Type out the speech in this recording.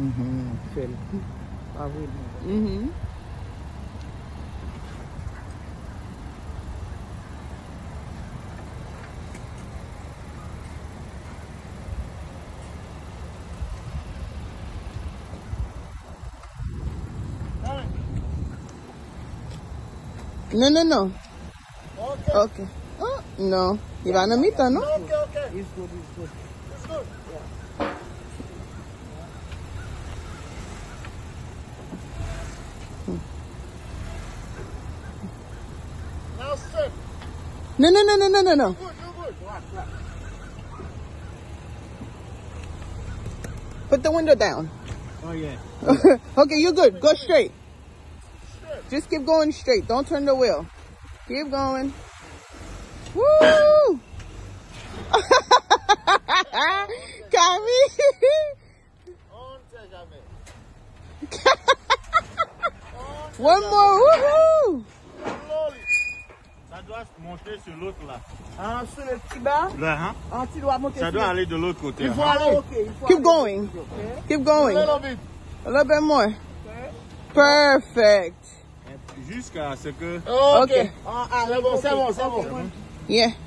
Fais le coup. Pas vraiment. Non, non, non. Okay. Ok. Oh, non. Il va en mi-temps, non? Okay, okay. It's good, it's good. It's good. Yeah. Now straight. Non, non, non, non, non, non, non. Good, you're good. Right. Put the window down. Oh, yeah. Okay, you're good. Go straight. Just keep going straight. Don't turn the wheel. Keep going. Woo! Camille. One more. Woohoo! Ça doit monter sur l'autre là. Ah, sur le petit bas. Là, hein? Ah, tu dois monter. Ça doit aller de l'autre côté. Il faut hein? aller. Okay, il faut Keep aller. going. Okay. Keep going. A little bit. A little bit more. Okay. Perfect. Jusqu'à ce que... Okay. Ah, C'est bon, c'est bon, c'est bon. Yeah.